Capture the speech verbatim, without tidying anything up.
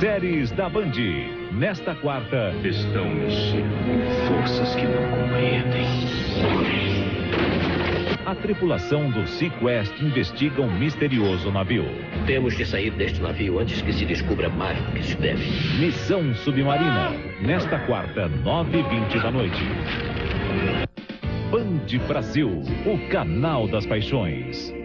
Séries da Band. Nesta quarta... Estão mexendo com forças que não compreendem. A tripulação do Sequest investiga um misterioso navio. Temos que sair deste navio antes que se descubra mais do que se deve. Missão Submarina. Nesta quarta, nove e vinte da noite. Band Brasil, o canal das paixões.